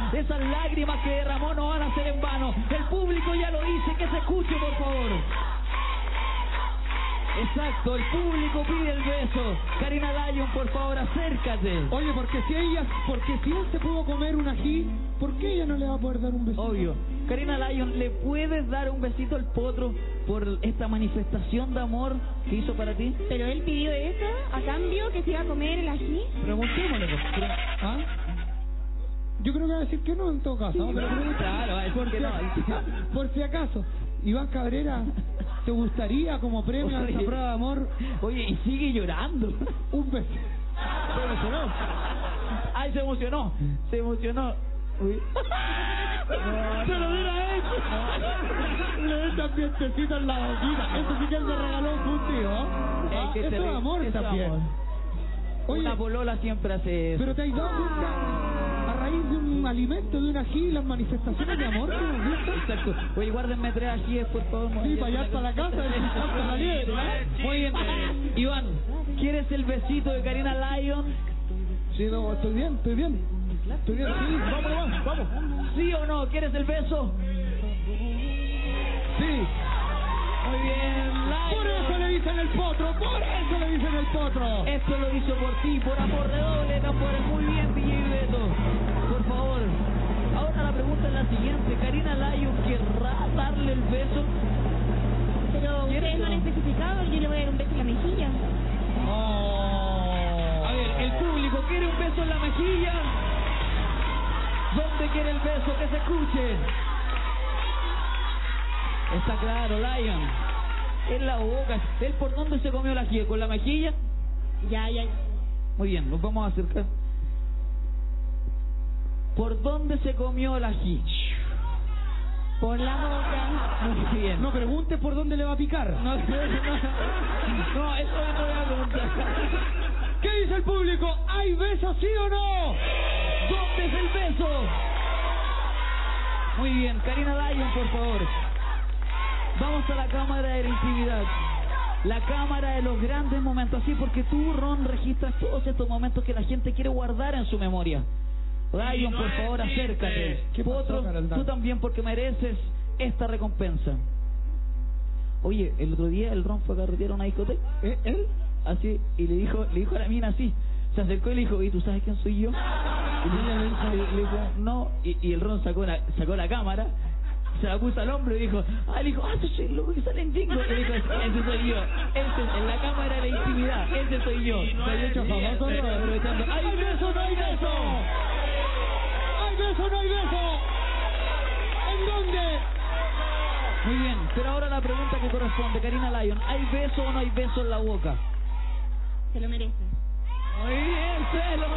Esas lágrimas que derramó no van a ser en vano. El público ya lo dice, que se escuche, por favor. Exacto, el público pide el beso. Karina Lyon, por favor, acércate. Oye, porque si él se pudo comer un ají, ¿por qué ella no le va a poder dar un besito? Obvio. Karina Lyon, ¿le puedes dar un besito al potro por esta manifestación de amor que hizo para ti? Pero él pidió eso a cambio, que se iba a comer el ají. Preguntémosle, pues. ¿Ah? Yo creo que va a decir que no en todo caso. Sí, ¿no? Pero claro, va a decir que no. Por si acaso. Iván Cabrera, ¿te gustaría como premio a esta prueba de amor? Oye, y sigue llorando. Un beso. Se emocionó. Ay, se emocionó. Se emocionó. Uy. Se lo dirá a él. Le echan vientecito en la boquita. Eso sí que él me regaló un puntido. Ah, eso es amor también. Oye, una polola siempre hace eso. Pero te has dado cuenta, a raíz de un alimento, de un ají, las manifestaciones de amor que hemos visto. Exacto. Oye, guárdenme 3 ajíes, por favor. Sí, para allá hasta la casa, hasta la liebre. Muy bien. Iván, ¿quieres el besito de Karina Lyon? Sí, no, estoy bien. Estoy bien, sí, vamos. ¿Sí o no? ¿Quieres el beso? Sí. Muy bien, Lyon. Por eso le dicen el potro, Esto lo hizo por ti, por amor redoble, tambores. Muy bien, DJ Beto. Por favor. Ahora la pregunta es la siguiente. ¿Karina Lyon querrá darle el beso? Pero ustedes no han especificado, yo le voy a dar un beso en la mejilla. A ver, el público quiere un beso en la mejilla. ¿Dónde quiere el beso? Que se escuche. Está claro, Lyon. En la boca. ¿Él por dónde se comió la ají? ¿Con la mejilla? Ya. Muy bien, nos vamos a acercar. ¿Por dónde se comió la ají? Por la boca. Muy bien. No pregunte por dónde le va a picar. No, eso no voy a preguntar. ¿Qué dice el público? ¿Hay beso, sí o no? ¿Dónde es el beso? Muy bien, Karina Lyon, por favor. Vamos a la cámara de la intimidad. La cámara de los grandes momentos. Así, porque tú, Ron, registras todos estos momentos que la gente quiere guardar en su memoria. Lyon, por favor, acércate. ¿Qué pasó, Potro, tú también, porque mereces esta recompensa. Oye, el otro día el Ron fue a carretear a una discoteca. ¿Él? Así, y le dijo a la mina así. Se acercó y le dijo, ¿y tú sabes quién soy yo? Y le dijo, no. Y el Ron sacó la cámara, se la puso al hombro y dijo, ese soy el loco que sale en Jingo. Y dijo, ese soy yo. En la cámara de la intimidad, ese soy yo. ¿Se hecho famoso? Aprovechando. ¡Hay beso, no hay beso! ¡Hay beso, no hay beso! ¿En dónde? Muy bien, pero ahora la pregunta que corresponde, Karina Lyon, ¿hay beso o no hay beso en la boca? Se lo merece. Muy bien, se lo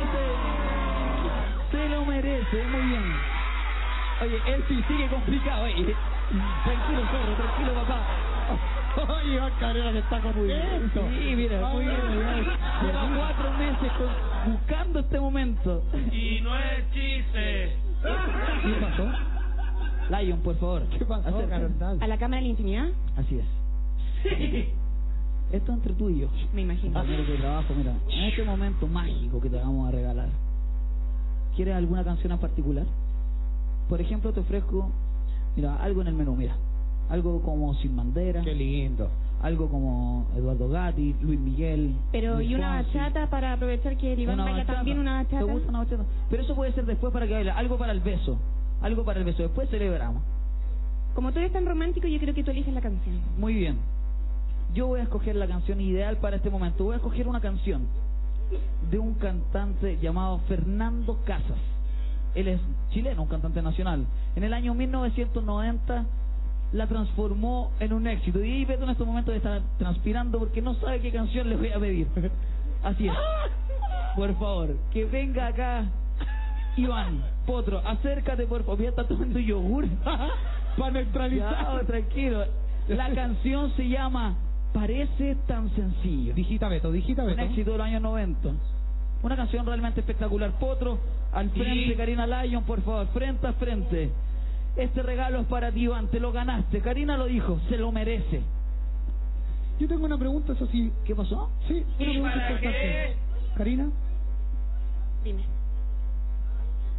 merece, muy bien. Oye, él sí sigue complicado, tranquilo, zorro, tranquilo, papá. Oye, Iván Cabrera que está contento. Sí, mira, muy bien. Lleva 4 meses buscando este momento. Y no es chiste. ¿Qué pasó? Lyon, por favor. ¿Qué pasó, Carol? ¿A la cámara de la intimidad? Así es. Sí. Esto es entre tú y yo. Me imagino. Compañeros de trabajo, mira, en este momento mágico que te vamos a regalar, ¿quieres alguna canción en particular? Por ejemplo, te ofrezco, mira, algo en el menú, mira. Algo como Sin Bandera. Qué lindo. Algo como Eduardo Gatti, Luis Miguel. Pero, Luis ¿y una Fonsi. bachata para aprovechar que el Iván Una baila bachata. también una bachata? ¿Te gusta una bachata? Pero eso puede ser después para que baile. Algo para el beso. Algo para el beso. Después celebramos. Como tú eres tan romántico, yo creo que tú eliges la canción. Muy bien. Yo voy a escoger la canción ideal para este momento. Voy a escoger una canción de un cantante llamado Fernando Casas. Él es chileno, un cantante nacional. En el año 1990 la transformó en un éxito. Y Beto en estos momentos está transpirando porque no sabe qué canción le voy a pedir. Así es. Por favor, que venga acá Iván, Potro, acércate por favor. Ya está tomando yogur. Para neutralizar. Ya, tranquilo. La canción se llama Parece tan sencillo. Digita Beto. Un éxito de los años 90. Una canción realmente espectacular. Potro, al frente, sí. Karina Lyon, por favor, frente a frente. Este regalo es para ti, Iván, te lo ganaste. Karina lo dijo, se lo merece. Yo tengo una pregunta, eso sí. ¿Qué pasó? Sí, una pregunta importante. Karina. Dime.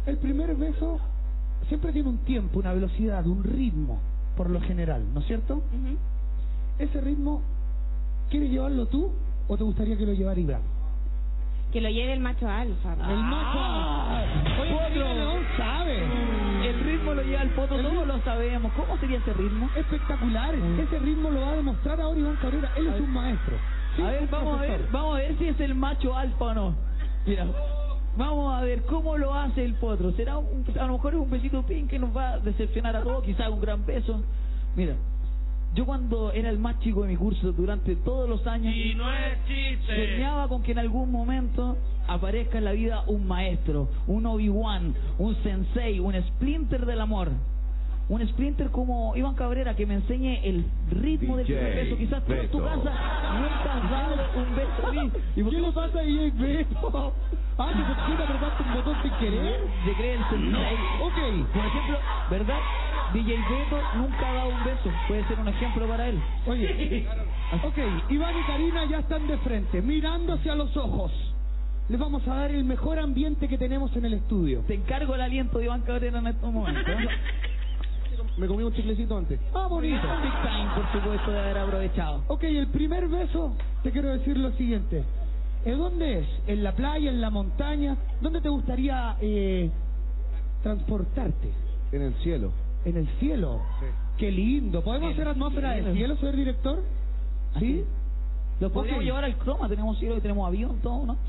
El primer beso siempre tiene un tiempo, una velocidad, un ritmo, por lo general, ¿no es cierto? Ese ritmo, ¿quieres llevarlo tú o te gustaría que lo llevara Iván? Que lo lleve el macho alfa. El macho alfa. Oye, Potro. León sabe. El ritmo lo lleva el Potro, todos lo sabemos. ¿Cómo sería ese ritmo? Espectacular. Ese ritmo lo va a demostrar ahora Iván Cabrera. Él es un maestro. Sí, A ver, un vamos a ver si es el macho alfa o no. Mira, vamos a ver cómo lo hace el Potro. Será a lo mejor es un besito pin que nos va a decepcionar a todos, quizás un gran beso. Mira, yo cuando era el más chico de mi curso durante todos los años, Y no es chiste. soñaba con que en algún momento aparezca en la vida un maestro, un Obi-Wan, un sensei, un Splinter del amor. Un Splinter como Iván Cabrera que me enseñe el ritmo del primer beso. Quizás tú en tu casa nunca has dado un beso así. ¿Y por ¿Qué le pasa a DJ Beto? Ah, que se quiere apretar un botón sin querer. se cree el sensei? Ok. Por ejemplo, ¿verdad? DJ Beto nunca ha dado un beso. Puede ser un ejemplo para él. Oye, ok, Iván y Karina ya están de frente, mirándose a los ojos. Les vamos a dar el mejor ambiente que tenemos en el estudio. Te encargo el aliento de Iván Cabrera en estos momentos. Me comí un chiclecito antes. Ah, bonito. Big time, por supuesto, de haber aprovechado. Ok, el primer beso, te quiero decir lo siguiente. ¿Dónde es? ¿En la playa, en la montaña? ¿Dónde te gustaría transportarte? En el cielo. En el cielo. Sí. Qué lindo. ¿Podemos hacer atmósfera del cielo, señor director? ¿Sí? Los podríamos Ok. llevar al croma, tenemos cielo y tenemos avión, todo, ¿no?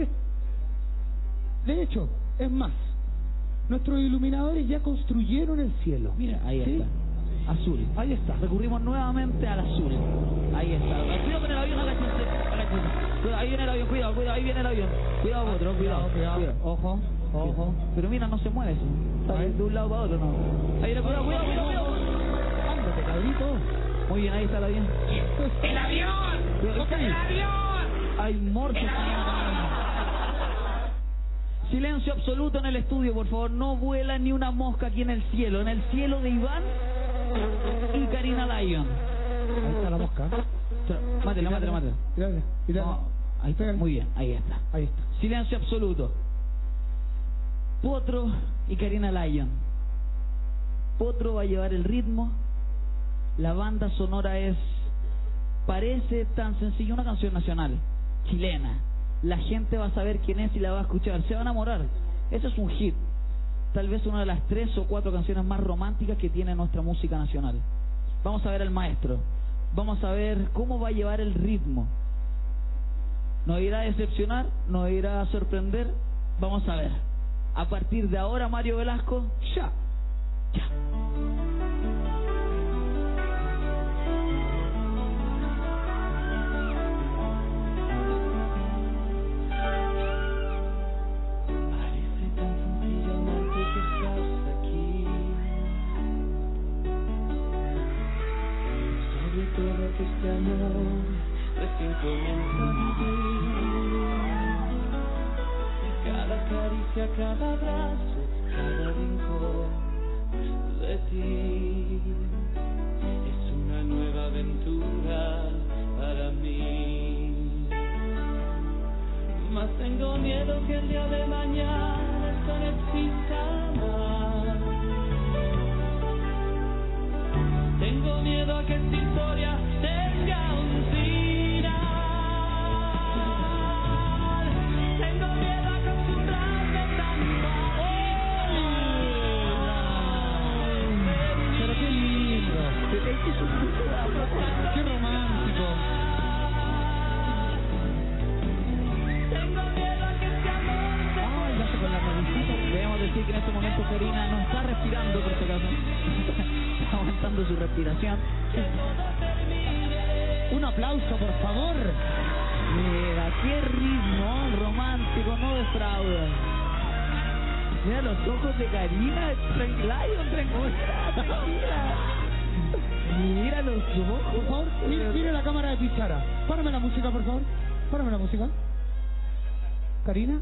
De hecho, es más, nuestros iluminadores ya construyeron el cielo. Mira, ahí ¿Sí? está. Azul. Ahí está. Recurrimos nuevamente al azul. Ahí está. Cuidado con el avión, agáchense. Cuidado, ahí viene el avión, cuidado, ahí viene el avión. Cuidado, otro, cuidado. Ojo, ojo. Pero mira, no se mueve eso. Está de un lado para otro, no. Ahí viene, cuidado. Ándate, cabrito. Muy bien, ahí está el avión. ¡El avión! Cuidado, ¡El avión! hay morsos. Silencio absoluto en el estudio, por favor. No vuela ni una mosca aquí en el cielo. En el cielo de Iván y Karina Lyon. Ahí está la mosca. Mátela. Mírala. No, ahí está. Muy bien, ahí está. Ahí está. Silencio absoluto. Potro y Karina Lyon. Potro va a llevar el ritmo. La banda sonora parece tan sencilla, una canción nacional, chilena. La gente va a saber quién es y la va a escuchar. Se va a enamorar. Eso es un hit. Tal vez una de las 3 o 4 canciones más románticas que tiene nuestra música nacional. Vamos a ver al maestro. Vamos a ver cómo va a llevar el ritmo. ¿Nos irá a decepcionar? ¿Nos irá a sorprender? Vamos a ver. A partir de ahora, Mario Velasco, ya. Parece tan sencillo amarte que estás aquí. Sobre todo que este amor recién comienza a vivir. Cada caricia, cada abrazo, cada rincón de ti es una nueva aventura para mí. Mas tengo miedo que el día de mañana esto no exista más. Tengo miedo a que esta historia tenga un final. Tengo miedo a acostumbrarme tanto a Pero qué lindo. Qué romántico. Tengo miedo a que este amor se Ay, ya se con la cabecita. Debemos decir que en este momento Karina no está respirando, por si acaso. Está aguantando su respiración. Un aplauso, por favor. Mira, qué ritmo romántico, no defrauda. Mira los ojos de Karina, tranquila. Mira los ojos. Por favor, mire la cámara de Pichara. Párame la música, por favor. Párame la música. Karina.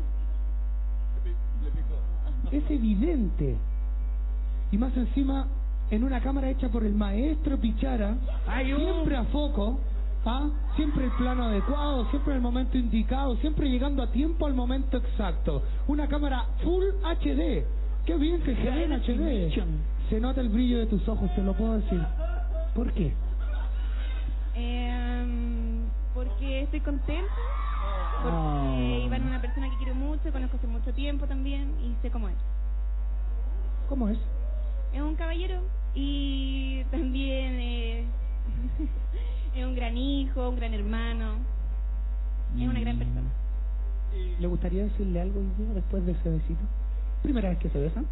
Es evidente. Y más encima, en una cámara hecha por el maestro Pichara, siempre a foco, ¿ah? Siempre el plano adecuado, siempre el momento indicado, siempre llegando a tiempo al momento exacto. Una cámara Full HD. Qué bien que se ve en HD. Se nota el brillo de tus ojos, te lo puedo decir. ¿Por qué? Porque estoy contenta. Porque Iván es una persona que quiero mucho, conozco hace mucho tiempo también y sé cómo es. ¿Cómo es? Es un caballero y también es un gran hijo, un gran hermano. Es una gran persona. ¿Le gustaría decirle algo hoy día después de ese besito? ¿Primera vez que se besan?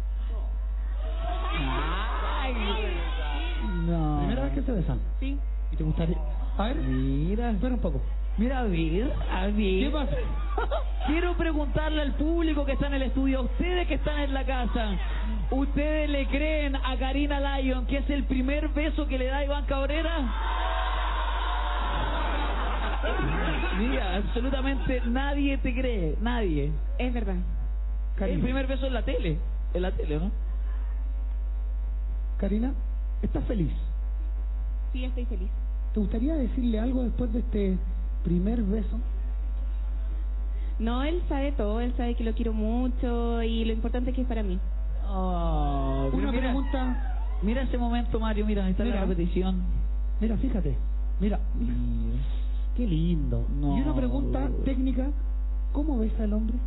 No. ¿Primera vez que se besan? Sí. ¿Y te gustaría...? A ver, Mira, espera un poco. mira, a ver. ¿Qué pasa? Quiero preguntarle al público que está en el estudio, a ustedes que están en la casa, ¿ustedes le creen a Karina Lyon que es el primer beso que le da Iván Cabrera? Mira, absolutamente nadie te cree, nadie. Es verdad. El primer beso en la tele, ¿no? Karina, ¿estás feliz? Sí, estoy feliz. ¿Te gustaría decirle algo después de este primer beso? No, él sabe todo, él sabe que lo quiero mucho y lo importante es que es para mí. Oh, Una mira, pregunta... mira ese momento, Mario, mira, ahí está Mira. la repetición. Mira, fíjate. Mira. Qué lindo. No. Y una pregunta técnica. ¿Cómo besa el hombre?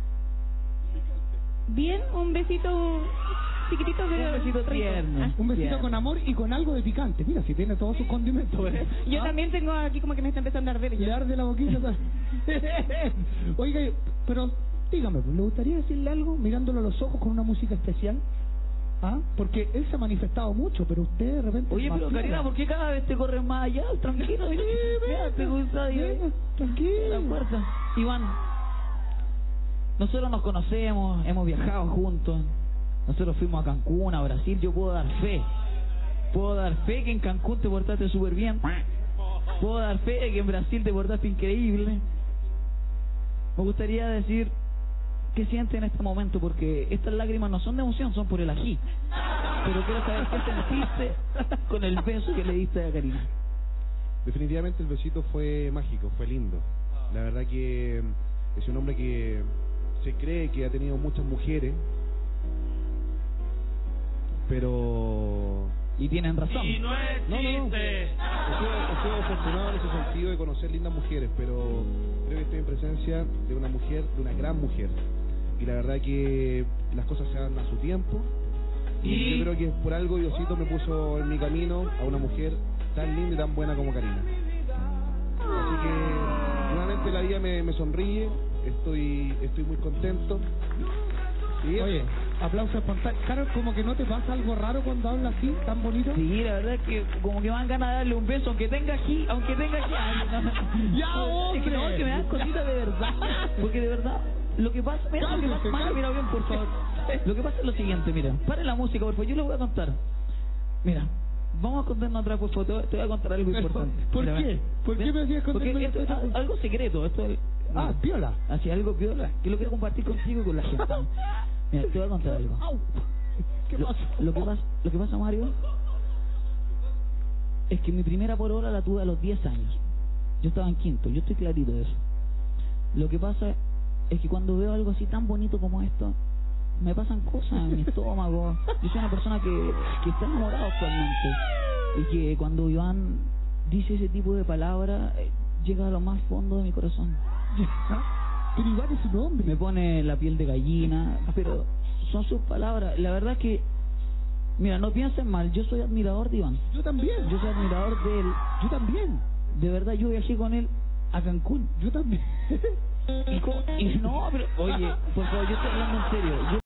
Bien, un besito chiquitito, pero Un besito rico. tierno. Un besito Bien. con amor y con algo de picante. Mira, si tiene todos sus condimentos. ¿Eh? Yo ¿Ah? también tengo aquí como que me está empezando a arder. Le arde la boquilla. Oiga, pero dígame, ¿le gustaría decirle algo mirándolo a los ojos con una música especial? ¿Ah? Porque él se ha manifestado mucho, pero usted de repente... Oye, es más pero Karina, piola. ¿por qué cada vez te corres más allá? Tranquilo, mira, te gusta Venga, la tranquilo. puerta. Iván, nosotros nos conocemos, hemos viajado juntos. Nosotros fuimos a Cancún, a Brasil. Yo puedo dar fe. Puedo dar fe que en Cancún te portaste súper bien. Puedo dar fe de que en Brasil te portaste increíble. Me gustaría decir qué sientes en este momento, porque estas lágrimas no son de emoción, son por el ají. Pero quiero saber qué sentiste con el beso que le diste a Karina. Definitivamente el besito fue mágico, fue lindo. La verdad que es un hombre que se cree que ha tenido muchas mujeres, pero... Y tienen razón. Y no es No, no, no. chiste. He sido afortunado en ese sentido de conocer lindas mujeres, pero creo que estoy en presencia de una mujer, de una gran mujer. Y la verdad que las cosas se dan a su tiempo. Y yo creo que por algo Diosito me puso en mi camino a una mujer tan linda y tan buena como Karina. Así que nuevamente la vida me sonríe, estoy muy contento. ¿Sí? Oye, aplausos espontáneos. Claro, como que no te pasa algo raro cuando hablas así, tan bonito. Sí, la verdad es que como que me dan ganas de darle un beso, aunque tenga aquí, Ay, ¡Ya, no. Es que no, hombre! que me dan cositas de verdad. Porque de verdad, lo que pasa, mira, lo que pasa, Mario, mira bien, por favor. Lo que pasa es lo siguiente, mira, pare la música, por favor, yo le voy a contar. Mira, vamos a contarnos otra, por favor, te voy a contar algo Pero, importante. ¿por Mira, qué? ¿Por qué me decías Porque contarme esto es algo secreto, esto es... Ah, piola. Así, algo piola, que lo quiero compartir contigo y con la gente. Mira, te voy a contar algo. ¿Qué Lo, pasó? lo que pasa, Mario, es que mi primera polola la tuve a los 10 años. Yo estaba en quinto, yo estoy clarito de eso. Lo que pasa es que cuando veo algo así tan bonito como esto, me pasan cosas en mi estómago. Yo soy una persona que está enamorada actualmente. Y que cuando Iván dice ese tipo de palabras, llega a lo más fondo de mi corazón. Pero Iván es un hombre. Me pone la piel de gallina, pero son sus palabras. La verdad es que, mira, no piensen mal, yo soy admirador de Iván. Yo también. Yo soy admirador de él. Yo también. De verdad, yo viajé con él a Cancún. Yo también. Y no, pero, oye, por favor, yo estoy hablando en serio. Yo